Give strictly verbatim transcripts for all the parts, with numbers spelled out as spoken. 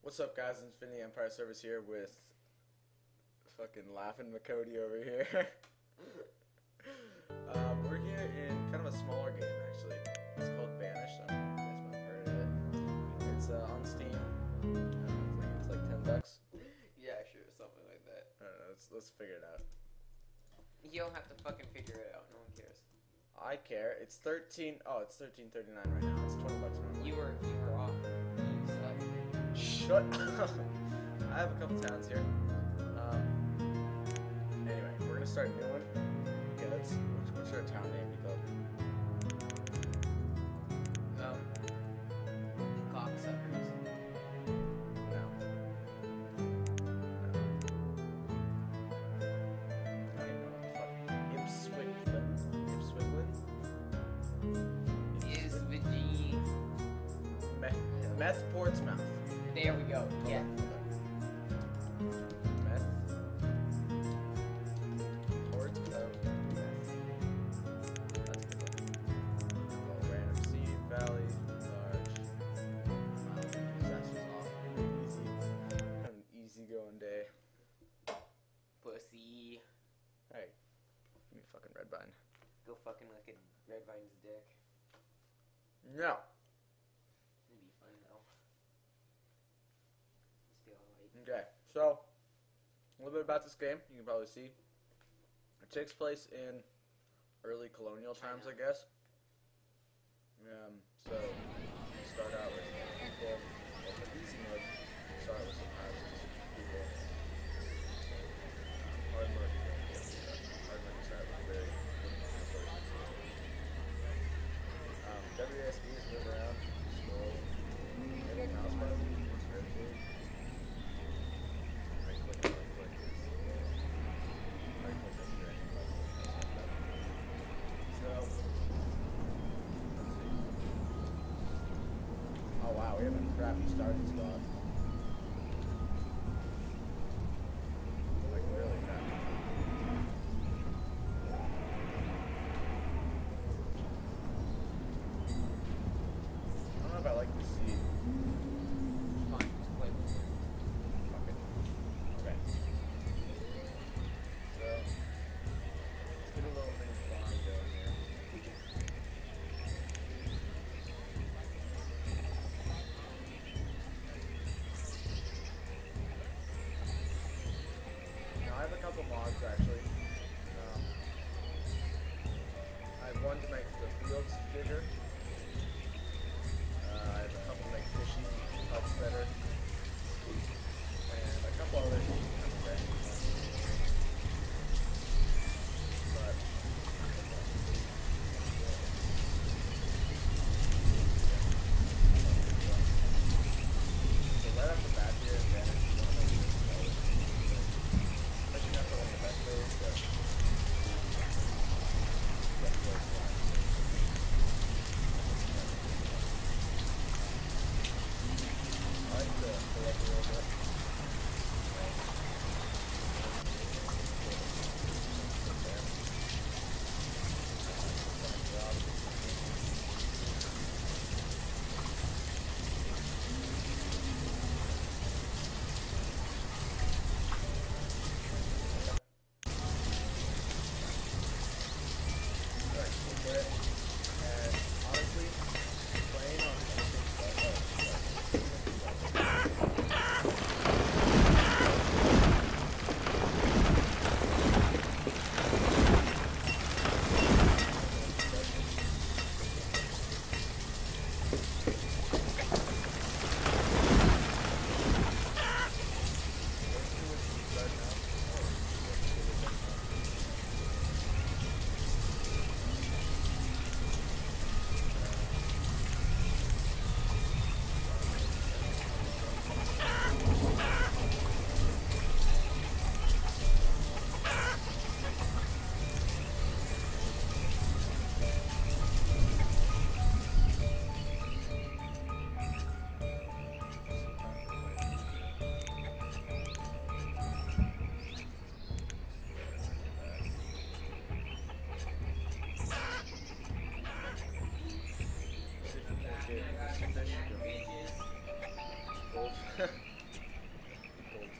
What's up, guys? Infinity Empire Service here with fucking laughing McCody over here. uh, we're here in kind of a smaller game, actually. It's called Banished. I don't know if you guys might have heard of it. It's uh, on Steam. Uh, I think it's like ten bucks. Yeah, sure, something like that. I don't know. Let's let's figure it out. You don't have to fucking figure it out. No one cares. I care. It's thirteen. Oh, it's thirteen thirty nine right now. It's twenty bucks normally. You were you were off. You suck. Shut up. I have a couple towns here. Um, anyway, we're gonna start a new one. Okay, let's. What's our town name be called? Um, cocksuckers. No. No. I don't even know what the fuck. Ipswicklin. Ipswicklin. Is Veggie. Meth, Meth Portsmouth. There we go. Yeah. Meth. Portsmouth. Meth. That's a good one. Well, random seed, valley, large. Wow, disasters off. Easy. Kind of an easy going day. Pussy. Hey, give me a fucking red vine. Go fucking look at Red Vine's dick. No. It'd be fun though. It's still alright. Okay, so a little bit about this game. You can probably see it takes place in early colonial times, I guess. Um, so you start out with people. Well, for easy mode, you start with some houses, people. Um, hard mode, you don't get to that. Hard mode, you start with very limited resources. Um, W A S D is move around, scroll, maybe mouse button, it's very cool. Right click and left click is right click is direction button. So let's see. Oh wow, we have a crappy starting spot. Like really crappy. I don't know if I like this seed. Fine, just play with it. Fuck it. Okay. So, let's get a little mini farm going here. Now, I have a couple mods actually. Um, I have one to make the fields bigger. Uh, I have a couple to make fishy huts better. And a couple others kind of random ones. But so right off the bat here, advantage you want to make sure you know it. Especially not one of the best ways to get close lines. I like to pull up a little bit. Alright, we'll put it. And honestly, playing on anything but oh,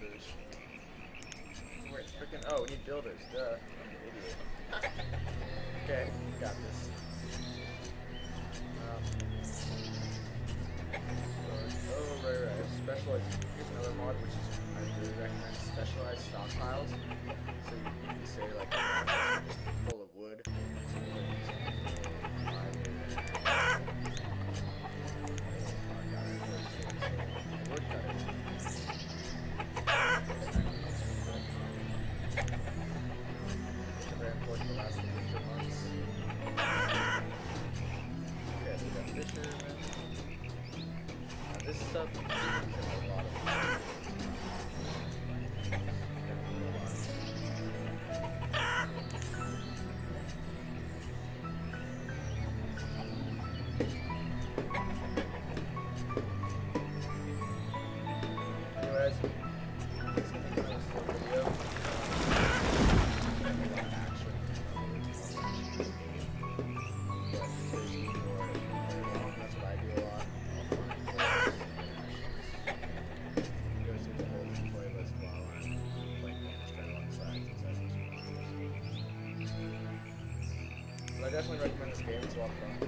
builders. Where's Freaking, oh, we need builders. Duh. I'm an idiot. Okay, got this. Um, so, oh, right, right. Specialized. Here's another mod, which is I really recommend specialized stockpiles. So you, you say like just full of wood. So you can use like, fire. Oh, God, I really see wood cutter. It's very important to last the winter months. Okay, so we got fishermen. Now this stuff is a lot of fun. Anyways, this is gonna be kind of a slow video. A lot of action. But it's basically for very long. That's what I do a lot. I'll find playlists and actions. Go through the whole playlist while I'm playing Banished alongside since I was But I definitely recommend this game. It's a lot of fun.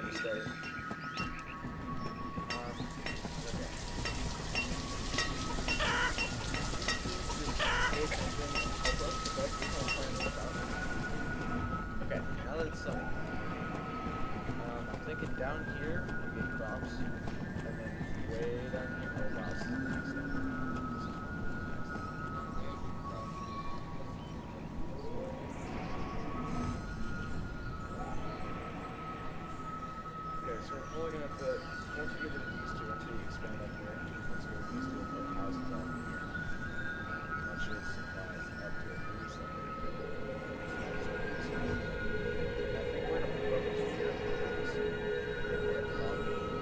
stay. Um, okay. Okay, now that it's sunny, um, I'm thinking down here we get crops, and then way down here, oh wow, this is nice. This is really nice. Okay, so we're probably gonna put, once we get to these two, once we expand up here, once we get to these two, we'll put houses on here. That should supply us up to at least a little bit. I think we're gonna move over here because we're at the bottom.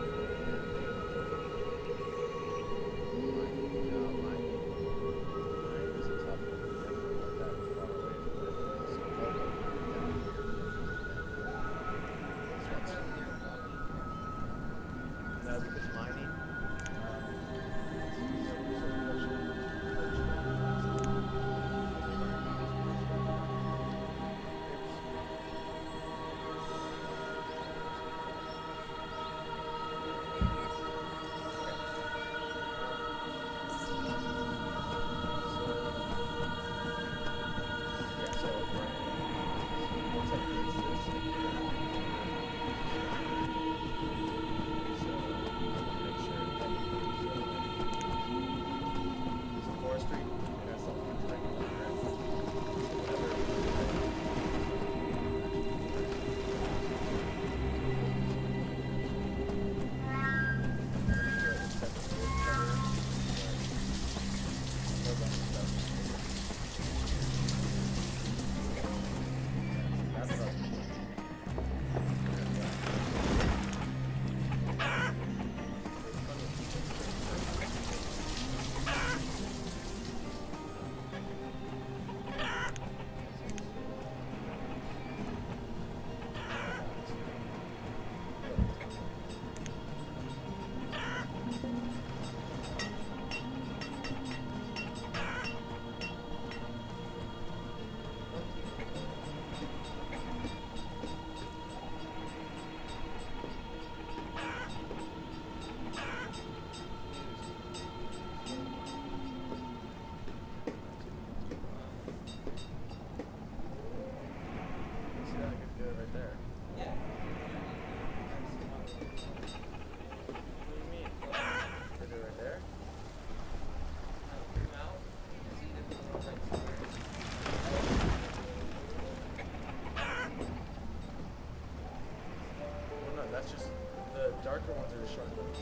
No, mine, mine is a tough one. We definitely want that far away from it. So we'll go down here. This one's no, because mining, um, it's so, so fortunate. That's just, the darker ones are the sharper ones.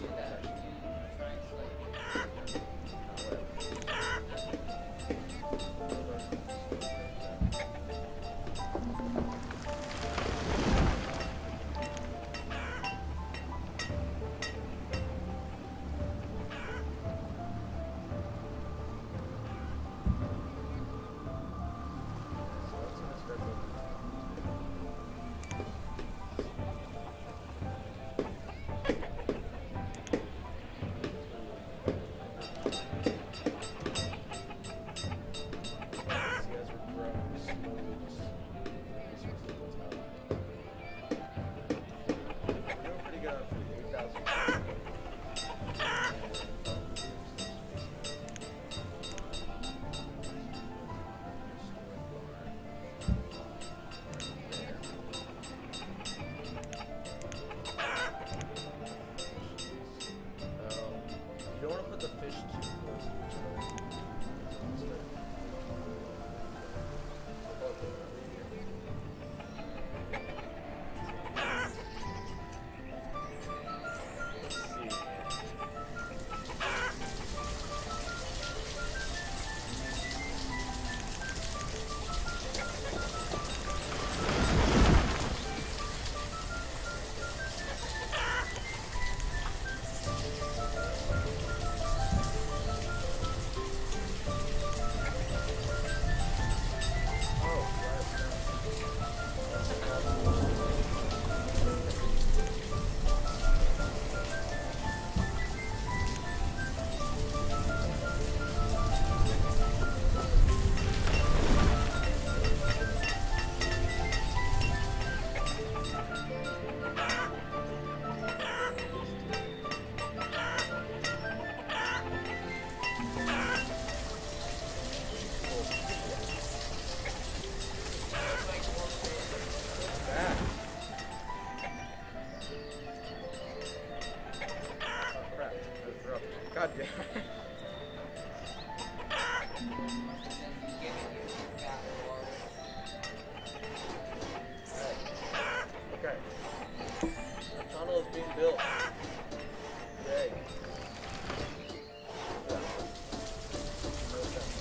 Yeah. Okay. A tunnel is being built. Yay. Yeah. No sense.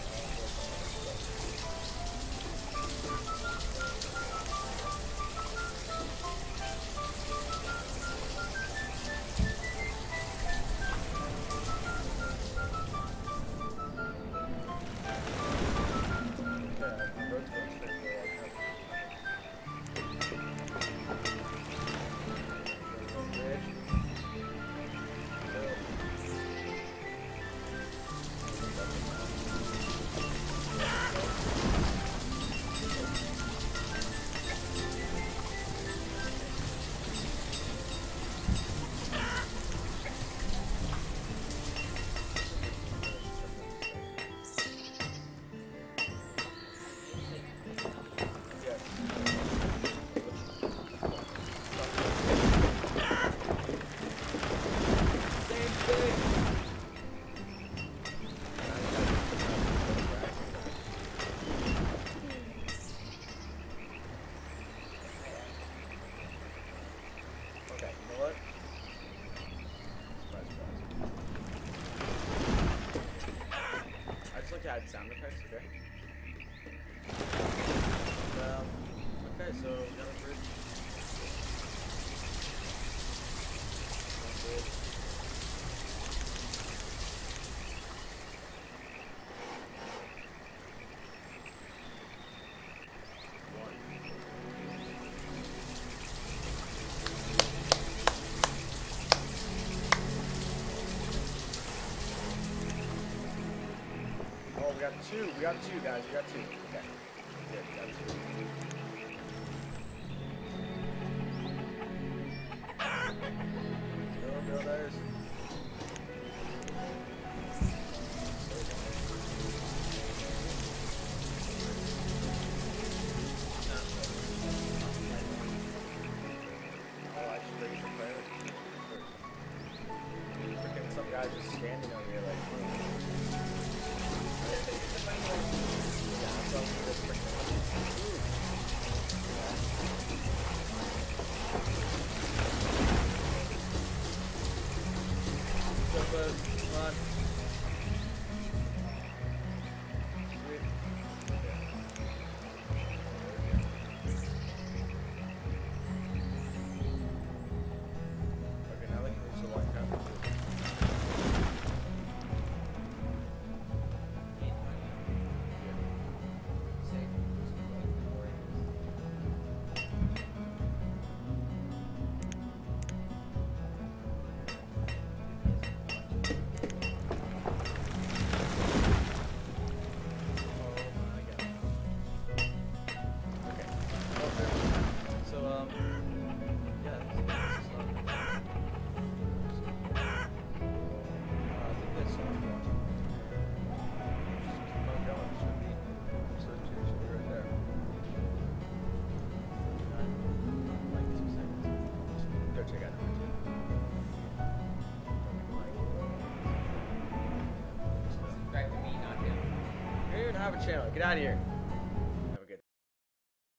Add sound effects, okay. Um, okay, so we got a bridge. That's good. One. Oh, we got two. We got two, guys. We got two. Okay. Yeah, we got two. Go, builders. Oh, I just raised the player. Freaking some guy just standing over here like. So close, come on. Sweet. Okay, now they can reach the white cup. Have a channel. Get out of here.